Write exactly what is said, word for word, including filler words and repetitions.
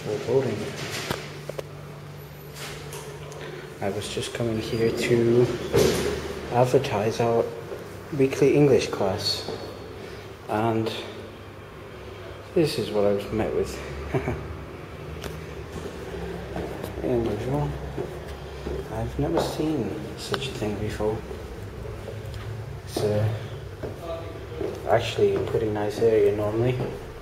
foreboding. I was just coming here to advertise our weekly English class, and this is what I was met with. Unusual. I've never seen such a thing before. It's uh, actually a pretty nice area normally.